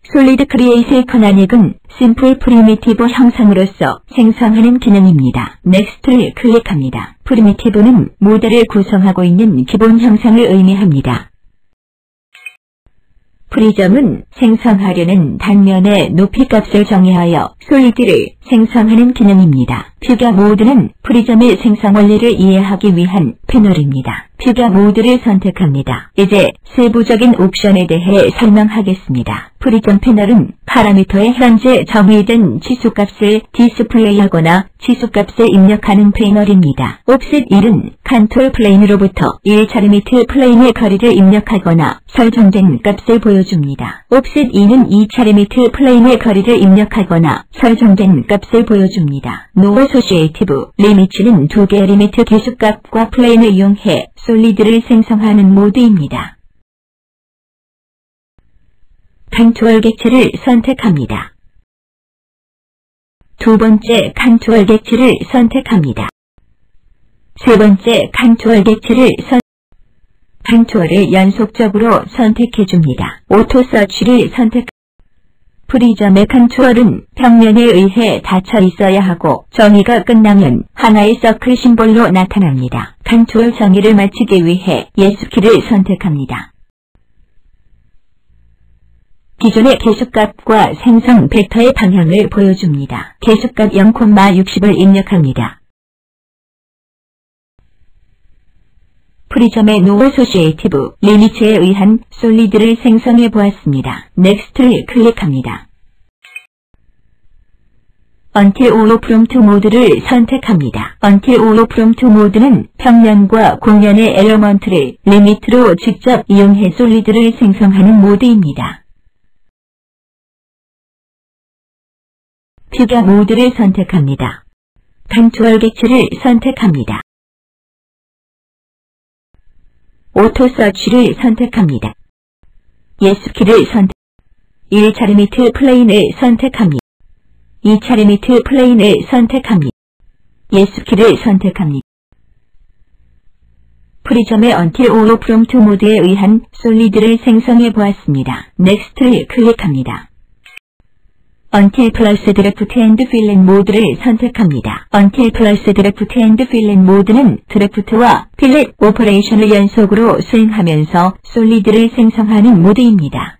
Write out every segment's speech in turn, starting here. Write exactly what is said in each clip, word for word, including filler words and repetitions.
솔리드 크리에이트의 커나닉은 심플 프리미티브 형상으로서 생성하는 기능입니다. 넥스트를 클릭합니다. 프리미티브는 모델을 구성하고 있는 기본 형상을 의미합니다. 프리즘은 생성하려는 단면의 높이값을 정의하여 솔리드를 생성하는 기능입니다. 퓨가 모드는 프리즘의 생성 원리를 이해하기 위한 패널입니다. 퓨가 모드를 선택합니다. 이제 세부적인 옵션에 대해 설명하겠습니다. 프리즘 패널은 파라미터의 현재 정의된 치수값을 디스플레이하거나 치수값을 입력하는 패널입니다. 옵셋 일은 컨트롤 플레인으로부터 일 차례미터 플레인의 거리를 입력하거나 설정된 값을 보여줍니다. 옵셋 이는 이 차례미터 플레인의 거리를 입력하거나 설정된 값을 보여줍니다. 노 어소시에이티브 리미츠는 두 개의 리미트 계수값과 플레인을 이용해 솔리드를 생성하는 모드입니다. 컨트롤 객체를 선택합니다. 두 번째 컨트롤 객체를 선택합니다. 세 번째 컨트롤 객체를 선 컨트롤을 연속적으로 선택해줍니다. 오토 서치를 선택 프리즘의 컨트롤은 평면에 의해 닫혀 있어야 하고 정의가 끝나면 하나의 서클 심볼로 나타납니다. 컨트롤 정의를 마치기 위해 예스키를 선택합니다. 기존의 계수값과 생성 벡터의 방향을 보여줍니다. 계수값 영 육십을 입력합니다. 프리즘의 노 어소시에이티브 리미츠에 의한 솔리드를 생성해 보았습니다. 넥스트를 클릭합니다. Until All From To 모드를 선택합니다. Until All From To 모드는 평면과 공면의 엘리먼트를 리미트로 직접 이용해 솔리드를 생성하는 모드입니다. 퓨가 모드를 선택합니다. 컨트롤 객체를 선택합니다. 오토 서치를 선택합니다. 예스키를 선택 일 차례미터 플레인을 선택합니다. 이 차례미터 플레인을 선택합니다. 예스키를 선택합니다. 프리즘의 Until All From To 모드에 의한 솔리드를 생성해 보았습니다. 넥스트를 클릭합니다. Until 플러스 드래프트 앤드 필렛 모드를 선택합니다. Until 플러스 드래프트 앤드 필렛 모드는 드래프트와 필렛 오퍼레이션을 연속으로 수행하면서 솔리드를 생성하는 모드입니다.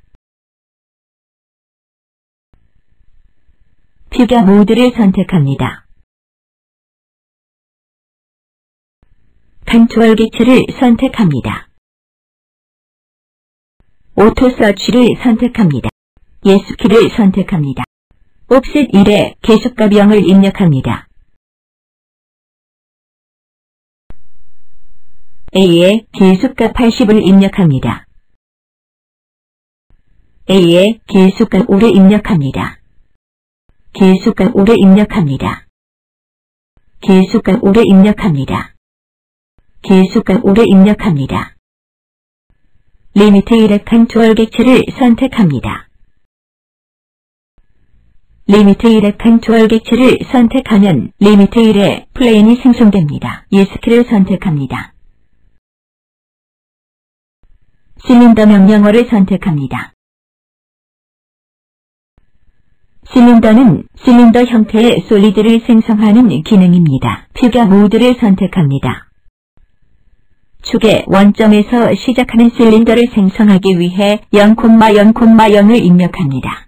퓨가 모드를 선택합니다. 컨트롤 객체를 선택합니다. 오토 서치를 선택합니다. 예스키를 선택합니다. 옵셋 일에 계수값 영을 입력합니다. A에 계수값 팔십을 입력합니다. A에 계수값 오를 입력합니다. 계수값 오를 입력합니다. 계수값 오를 입력합니다. 계수값 오를 입력합니다. 리미트 일의 컨트롤 객체를 선택합니다. 리미트 일의 컨트롤 객체를 선택하면 리미트 일의 플레인이 생성됩니다. 예스키를 선택합니다. 실린더 명령어를 선택합니다. 실린더는 실린더 형태의 솔리드를 생성하는 기능입니다. 퓨가 모드를 선택합니다. 축의 원점에서 시작하는 실린더를 생성하기 위해 영 영 영을 입력합니다.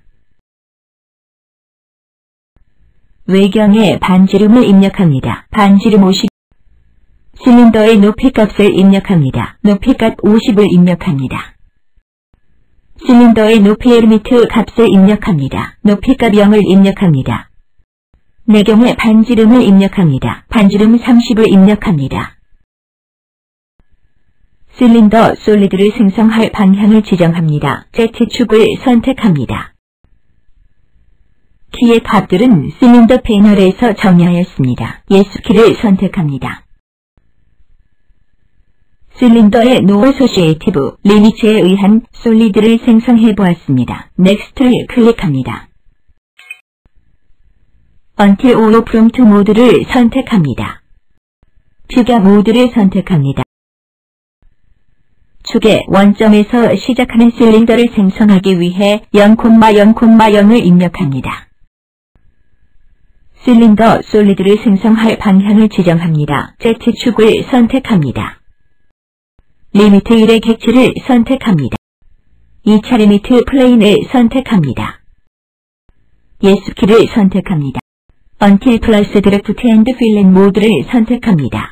외경에 반지름을 입력합니다. 반지름 오십, 실린더의 높이값을 입력합니다. 높이값 오십을 입력합니다. 실린더의 높이의 리미트 값을 입력합니다. 높이값 영을 입력합니다. 내경에 반지름을 입력합니다. 반지름 삼십을 입력합니다. 실린더 솔리드를 생성할 방향을 지정합니다. Z축을 선택합니다. 키의 값들은 실린더 패널에서 정의하였습니다. 예스키를 선택합니다. 실린더의 노 어소시에이티브 리미츠에 의한 솔리드를 생성해 보았습니다. 넥스트를 클릭합니다. Until All From To 모드를 선택합니다. 퓨가 모드를 선택합니다. 축의 원점에서 시작하는 실린더를 생성하기 위해 영, 영, 영을 입력합니다. 실린더 솔리드를 생성할 방향을 지정합니다. Z축을 선택합니다. 리미트 일의 객체를 선택합니다. 이 차 리미트 플레인을 선택합니다. 예스키를 선택합니다. Until 플러스 드래프트 앤드 필렛 모드를 선택합니다.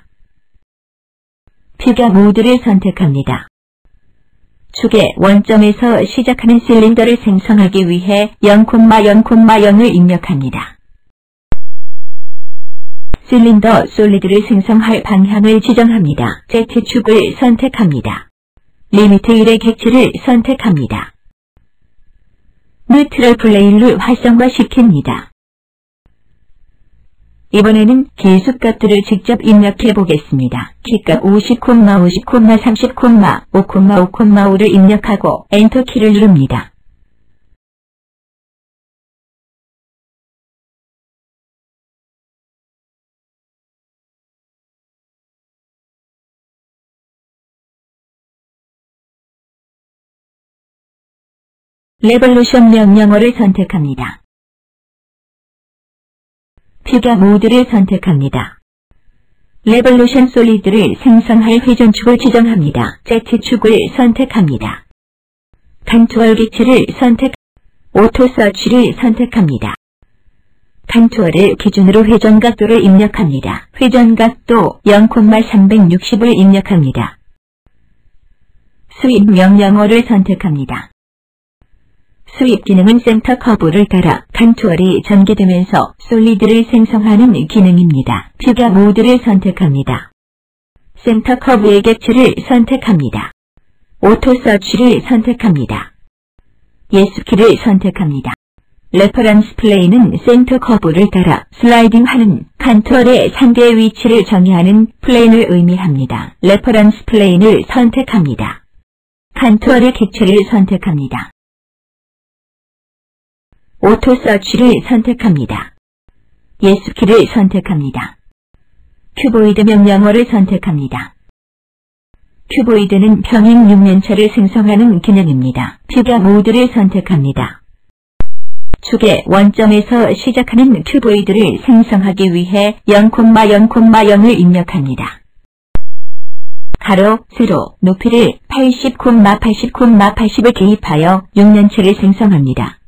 퓨가 모드를 선택합니다. 축의 원점에서 시작하는 실린더를 생성하기 위해 영, 영, 영을 입력합니다. 실린더 솔리드를 생성할 방향을 지정합니다. Z축을 선택합니다. 리미트 일의 객체를 선택합니다. 뉴트럴 플레인을 활성화시킵니다. 이번에는 기술값들을 직접 입력해 보겠습니다. 키값 오십, 오십, 삼십, 오, 오, 오를 입력하고 엔터키를 누릅니다. 레볼루션 명령어를 선택합니다. 퓨가 모드를 선택합니다. 레볼루션 솔리드를 생성할 회전축을 지정합니다. Z축을 선택합니다. 컨투얼 객체를 선택, 오토 서치를 선택합니다. 컨투얼을 기준으로 회전각도를 입력합니다. 회전각도 영, 삼백육십을 입력합니다. 스윕 명령어를 선택합니다. 스윕 기능은 센터 커브를 따라 컨투얼이 전개되면서 솔리드를 생성하는 기능입니다. 퓨가 모드를 선택합니다. 센터 커브의 객체를 선택합니다. 오토 서치를 선택합니다. 예스키를 선택합니다. 레퍼런스 플레인은 센터 커브를 따라 슬라이딩하는 컨투얼의 상대의 위치를 정의하는 플레인을 의미합니다. 레퍼런스 플레인을 선택합니다. 컨투얼의 객체를 선택합니다. 오토 서치를 선택합니다. 예스키를 선택합니다. 큐보이드 명령어를 선택합니다. 큐보이드는 평행 육면체를 생성하는 기능입니다. 퓨가 모드를 선택합니다. 축의 원점에서 시작하는 큐보이드를 생성하기 위해 영, 영, 영을 입력합니다. 가로, 세로, 높이를 팔십, 팔십, 팔십을 개입하여 육면체를 생성합니다.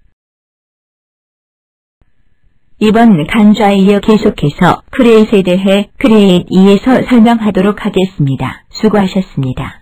이번 강좌에 이어 계속해서 크리에이트에 대해 크리에이트 이에서 설명하도록 하겠습니다. 수고하셨습니다.